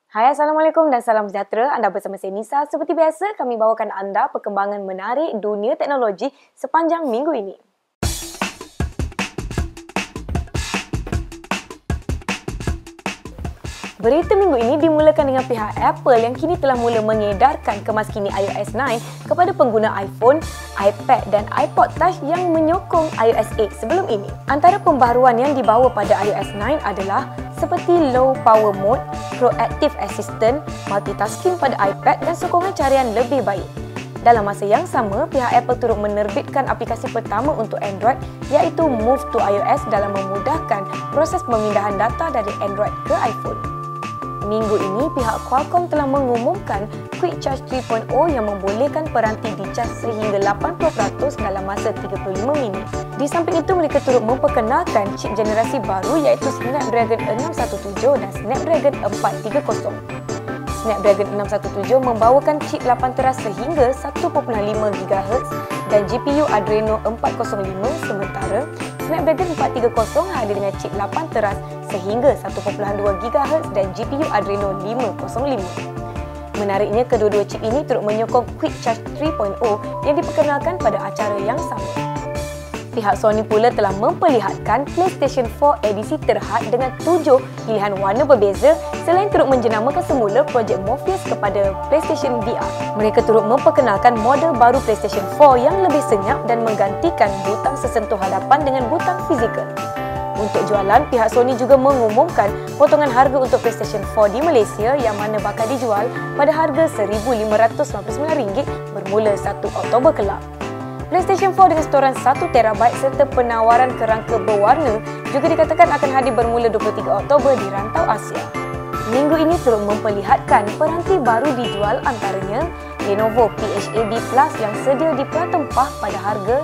Hai, Assalamualaikum dan salam sejahtera. Anda bersama saya Nisa. Seperti biasa, kami bawakan anda perkembangan menarik dunia teknologi sepanjang minggu ini. Berita minggu ini dimulakan dengan pihak Apple yang kini telah mula mengedarkan kemaskini iOS 9 kepada pengguna iPhone, iPad dan iPod Touch yang menyokong iOS 8 sebelum ini. Antara pembaharuan yang dibawa pada iOS 9 adalah seperti Low Power Mode, Proactive Assistant, multitasking pada iPad dan sokongan carian lebih baik. Dalam masa yang sama, pihak Apple turut menerbitkan aplikasi pertama untuk Android iaitu Move to iOS dalam memudahkan proses pemindahan data dari Android ke iPhone. Minggu ini, pihak Qualcomm telah mengumumkan Quick Charge 3.0 yang membolehkan peranti dicas sehingga 80% dalam masa 35 minit. Di samping itu, mereka turut memperkenalkan chip generasi baru iaitu Snapdragon 617 dan Snapdragon 430. Snapdragon 617 membawakan chip 8 teras sehingga 1.5 GHz dan GPU Adreno 405, sementara Snapdragon 430 hadir dengan chip 8 teras sehingga 1.2 GHz dan GPU Adreno 505. Menariknya, kedua-dua chip ini turut menyokong Quick Charge 3.0 yang diperkenalkan pada acara yang sama. Pihak Sony pula telah memperlihatkan PlayStation 4 edisi terhad dengan 7 pilihan warna berbeza selain turut menjenamakan semula projek Morpheus kepada PlayStation VR. Mereka turut memperkenalkan model baru PlayStation 4 yang lebih senyap dan menggantikan butang sesentuh hadapan dengan butang fizikal. Untuk jualan, pihak Sony juga mengumumkan potongan harga untuk PlayStation 4 di Malaysia yang mana bakal dijual pada harga RM1,599 bermula 1 Oktober kelak. PlayStation 4 dengan storan 1TB serta penawaran kerangka berwarna juga dikatakan akan hadir bermula 23 Oktober di rantau Asia. Minggu ini turut memperlihatkan peranti baru dijual antaranya Lenovo PHAB Plus yang sedia di Pratempah pada harga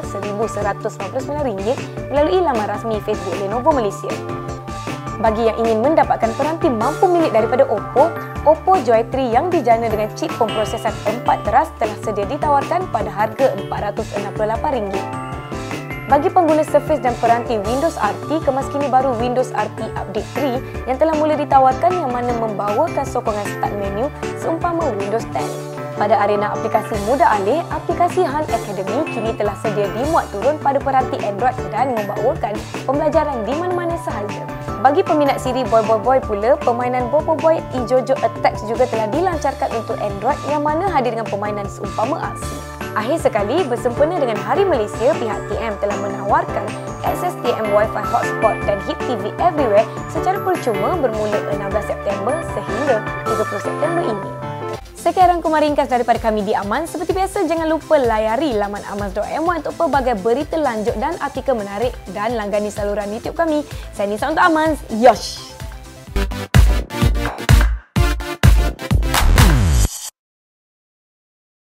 RM1,199 melalui laman rasmi Facebook Lenovo Malaysia. Bagi yang ingin mendapatkan peranti mampu milik daripada Oppo Joy 3 yang dijana dengan chip pemprosesan 4 teras telah sedia ditawarkan pada harga RM468. Bagi pengguna Surface dan peranti Windows RT, kemaskini baru Windows RT Update 3 yang telah mula ditawarkan yang mana membawakan sokongan start menu seumpama Windows 10. Pada arena aplikasi mudah alih, aplikasi Han Academy kini telah sedia dimuat turun pada peranti Android dan membawakan pembelajaran di mana-mana sahaja. Bagi peminat siri Boy Boy Boy pula, permainan Boy Boy Boy Ijojo Attacks juga telah dilancarkan untuk Android yang mana hadir dengan permainan seumpama aksi. Akhir sekali, bersempena dengan Hari Malaysia, pihak TM telah menawarkan akses TM Wi-Fi Hotspot dan Hit TV Everywhere secara percuma bermula 16 September sehingga 30 September ini. Sekian rangkuman ringkas daripada kami di Aman. Seperti biasa, jangan lupa layari laman amans.my untuk pelbagai berita lanjut dan artikel menarik dan langgani saluran YouTube kami. Saya Nisa untuk Amans. Yosh!